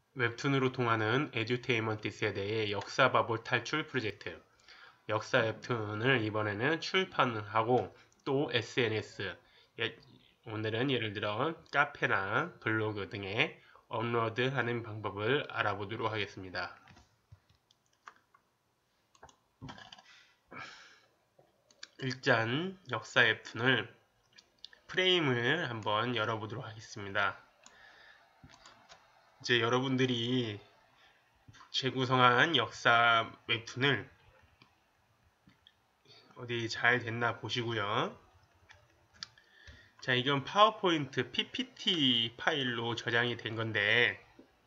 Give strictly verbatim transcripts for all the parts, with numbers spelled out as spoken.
웹툰으로 통하는 에듀테인먼트 세대의 역사 바볼 탈출 프로젝트. 역사 웹툰을 이번에는 출판하고 또 에스엔에스, 예, 오늘은 예를 들어 카페나 블로그 등에 업로드하는 방법을 알아보도록 하겠습니다. 일단 역사 웹툰을 프레임을 한번 열어보도록 하겠습니다. 이제 여러분들이 재구성한 역사 웹툰을 어디 잘 됐나 보시고요. 자, 이건 파워포인트 피피티 파일로 저장이 된 건데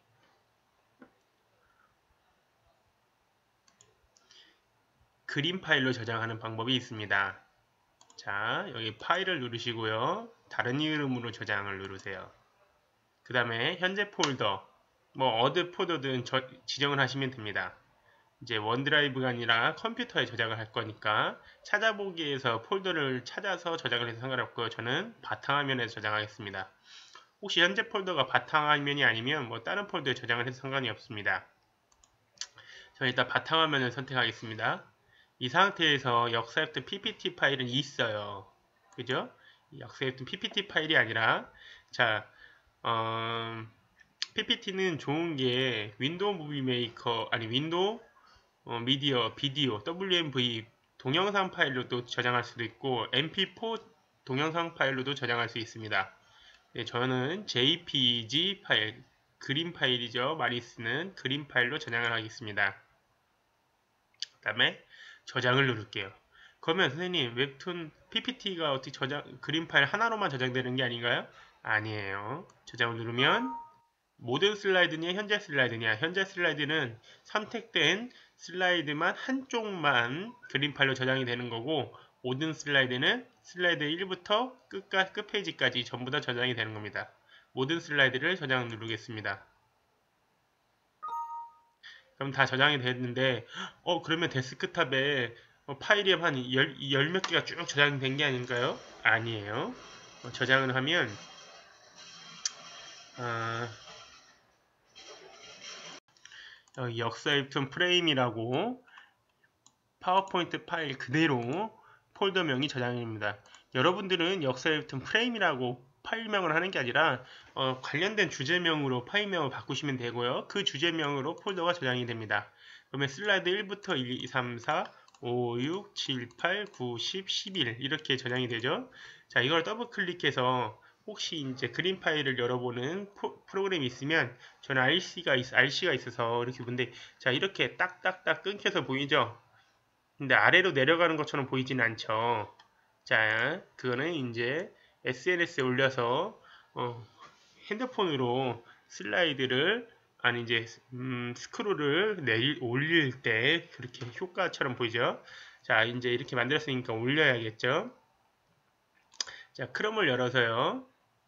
그림 파일로 저장하는 방법이 있습니다. 자, 여기 파일을 누르시고요. 다른 이름으로 저장을 누르세요. 그 다음에 현재 폴더, 뭐 어드 폴더든 저, 지정을 하시면 됩니다. 이제 원드라이브가 아니라 컴퓨터에 저장을 할 거니까 찾아보기에서 폴더를 찾아서 저장을 해도 상관없고요. 저는 바탕화면에서 저장하겠습니다. 혹시 현재 폴더가 바탕화면이 아니면 뭐 다른 폴더에 저장을 해도 상관이 없습니다. 저는 일단 바탕화면을 선택하겠습니다. 이 상태에서 역사 웹툰 피피티 파일은 있어요. 그죠? 역사 웹툰 피피티 파일이 아니라 자, 어, 피피티는 좋은 게 윈도우 무비 메이커 아니 윈도우 어, 미디어, 비디오, 더블유엠브이 동영상 파일로도 저장할 수도 있고 엠피포 동영상 파일로도 저장할 수 있습니다. 네, 저는 제이피지 파일, 그림 파일이죠. 많이 쓰는 그림 파일로 저장을 하겠습니다. 그 다음에 저장을 누를게요. 그러면 선생님 웹툰 피피티가 어떻게 저장, 그림 파일 하나로만 저장되는 게 아닌가요? 아니에요. 저장을 누르면 모든 슬라이드냐 현재 슬라이드냐, 현재 슬라이드는 선택된 슬라이드만 한쪽만 그림 파일로 저장이 되는 거고 모든 슬라이드는 슬라이드 일부터 끝까, 끝 페이지까지 전부 다 저장이 되는 겁니다. 모든 슬라이드를 저장 누르겠습니다. 그럼 다 저장이 됐는데 어 그러면 데스크탑에 어, 파일이 한 열 몇 개가 쭉 저장된 게 아닌가요? 아니에요. 어, 저장을 하면 어, 여기 역사 웹툰 프레임이라고 파워포인트 파일 그대로 폴더명이 저장입니다. 여러분들은 역사 웹툰 프레임이라고 파일명을 하는 게 아니라 어, 관련된 주제명으로 파일명을 바꾸시면 되고요. 그 주제명으로 폴더가 저장이 됩니다. 그러면 슬라이드 일부터 일, 이, 삼, 사, 오, 육, 칠, 팔, 구, 십, 십일 이렇게 저장이 되죠. 자, 이걸 더블 클릭해서 혹시 이제 그림 파일을 열어보는 포, 프로그램이 있으면 저는 알씨가, 있, 알씨가 있어서 이렇게 보는데 자, 이렇게 딱딱딱 끊겨서 보이죠? 근데 아래로 내려가는 것처럼 보이진 않죠. 자, 그거는 이제 에스엔에스에 올려서 어, 핸드폰으로 슬라이드를 아니 이제 음, 스크롤을 내릴 올릴 때 그렇게 효과처럼 보이죠. 자, 이제 이렇게 만들었으니까 올려야겠죠. 자, 크롬을 열어서요.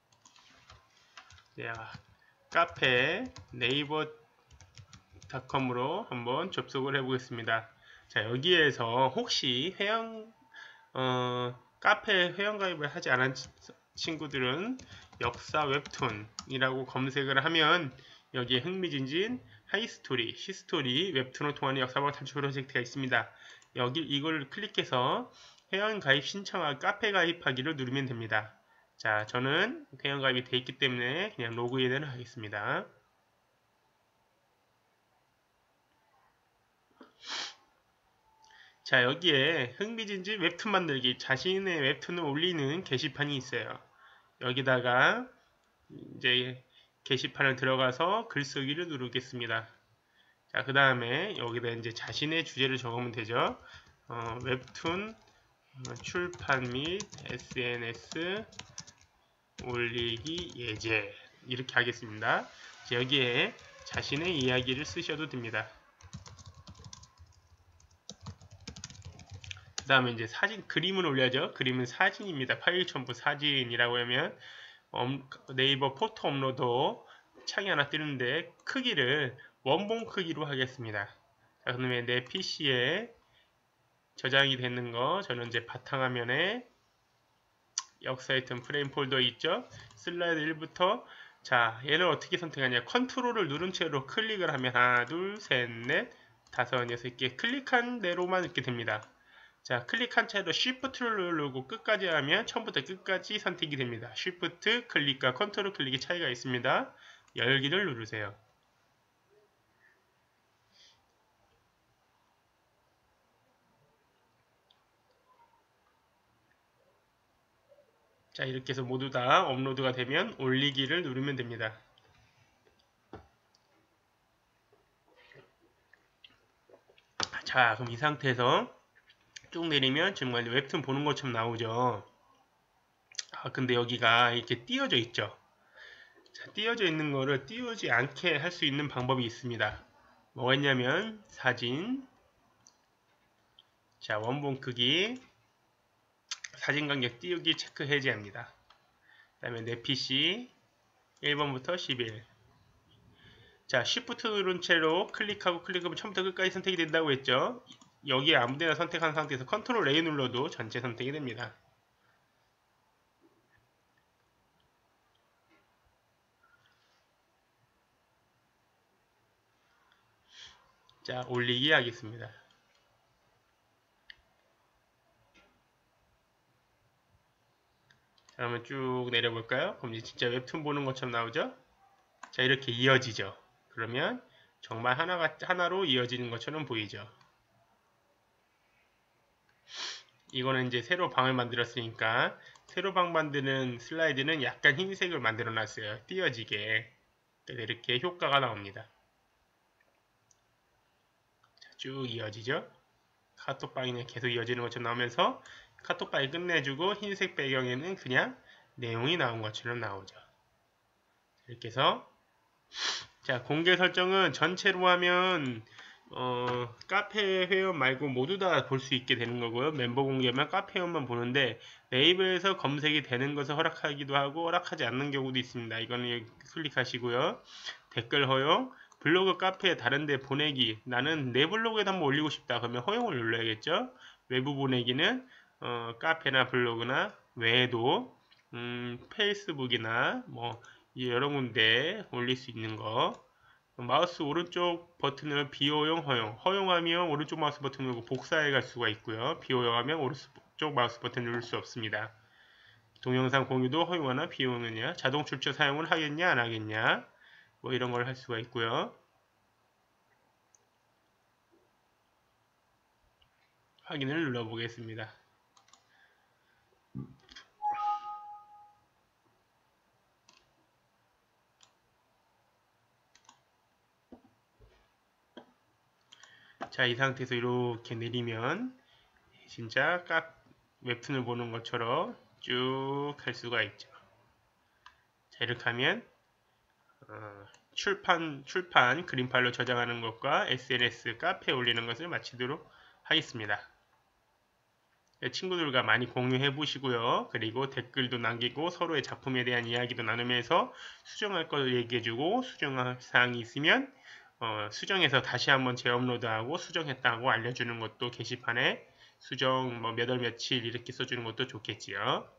자, 카페 네이버 닷컴으로 한번 접속을 해보겠습니다. 자, 여기에서 혹시 회원 어, 카페 회원가입을 하지 않은 친구들은 역사 웹툰이라고 검색을 하면 여기에 흥미진진 하이스토리, 히스토리 웹툰을 통한 역사와 탈출 프로젝트가 있습니다. 여기 이걸 클릭해서 회원가입 신청하 카페 가입하기를 누르면 됩니다. 자, 저는 회원가입이 되어 있기 때문에 그냥 로그인을 하겠습니다. 자, 여기에 흥미진진 웹툰 만들기, 자신의 웹툰을 올리는 게시판이 있어요. 여기다가 이제 게시판을 들어가서 글쓰기를 누르겠습니다. 자, 그 다음에 여기다 이제 자신의 주제를 적으면 되죠. 어, 웹툰 출판 및 에스엔에스 올리기 예제 이렇게 하겠습니다. 자, 여기에 자신의 이야기를 쓰셔도 됩니다. 그 다음에 이제 사진, 그림을 올려야죠. 그림은 사진입니다. 파일 첨부 사진이라고 하면 네이버 포토 업로드 창이 하나 뜨는데 크기를 원본 크기로 하겠습니다. 자, 그다음에 내 피씨에 저장이 되는 거 저는 이제 바탕화면에 역사 웹툰 프레임 폴더 있죠. 슬라이드 일부터 자, 얘를 어떻게 선택하냐. 컨트롤을 누른 채로 클릭을 하면 하나, 둘, 셋, 넷, 다섯, 여섯 개 클릭한 대로만 이렇게 됩니다. 자, 클릭한 채로 Shift를 누르고 끝까지 하면 처음부터 끝까지 선택이 됩니다. Shift 클릭과 컨트롤 클릭의 차이가 있습니다. 열기를 누르세요. 자, 이렇게 해서 모두 다 업로드가 되면 올리기를 누르면 됩니다. 자, 그럼 이 상태에서 쭉 내리면 정말 웹툰 보는 것처럼 나오죠. 아, 근데 여기가 이렇게 띄어져 있죠. 자, 띄어져 있는 거를 띄우지 않게 할 수 있는 방법이 있습니다. 뭐가 있냐면 사진, 자, 원본 크기, 사진 간격 띄우기 체크 해제합니다. 그 다음에 내 피씨 일 번부터 십일. 자, Shift 누른 채로 클릭하고 클릭하면 처음부터 끝까지 선택이 된다고 했죠. 여기에 아무데나 선택한 상태에서 컨트롤 A 눌러도 전체 선택이 됩니다. 자, 올리기 하겠습니다. 자, 그러면 쭉 내려볼까요? 그럼 이제 진짜 웹툰 보는 것처럼 나오죠? 자, 이렇게 이어지죠. 그러면 정말 하나가, 하나로 이어지는 것처럼 보이죠. 이거는 이제 새로 방을 만들었으니까 새로 방 만드는 슬라이드는 약간 흰색을 만들어 놨어요. 띄어지게. 이렇게 효과가 나옵니다. 자, 쭉 이어지죠. 카톡방이 계속 이어지는 것처럼 나오면서 카톡방이 끝내주고 흰색 배경에는 그냥 내용이 나온 것처럼 나오죠. 이렇게 해서 자, 공개 설정은 전체로 하면 어, 카페 회원 말고 모두 다 볼 수 있게 되는 거고요. 멤버 공개면 카페 회원만 보는데 네이버에서 검색이 되는 것을 허락하기도 하고 허락하지 않는 경우도 있습니다. 이거는 클릭하시고요. 댓글 허용, 블로그 카페에 다른 데 보내기. 나는 내 블로그에도 한번 올리고 싶다. 그러면 허용을 눌러야겠죠. 외부 보내기는 어, 카페나 블로그나 외에도 음, 페이스북이나 뭐 여러 군데 올릴 수 있는 거. 마우스 오른쪽 버튼을 비허용, 허용. 허용하면 오른쪽 마우스 버튼 누르고 복사해 갈 수가 있고요. 비허용하면 오른쪽 마우스 버튼 누를 수 없습니다. 동영상 공유도 허용하나 비허용하냐, 자동 출처 사용을 하겠냐 안 하겠냐, 뭐 이런 걸 할 수가 있고요. 확인을 눌러 보겠습니다. 자, 이 상태에서 이렇게 내리면 진짜 깍 웹툰을 보는 것처럼 쭉 할 수가 있죠. 자, 이렇게 하면 어, 출판, 출판 그림 파일로 저장하는 것과 에스엔에스 카페에 올리는 것을 마치도록 하겠습니다. 친구들과 많이 공유해 보시고요. 그리고 댓글도 남기고 서로의 작품에 대한 이야기도 나누면서 수정할 걸 얘기해주고 수정할 사항이 있으면 어, 수정해서 다시 한번 재업로드하고 수정했다고 알려주는 것도 게시판에 수정 뭐 몇 월 며칠 이렇게 써주는 것도 좋겠지요.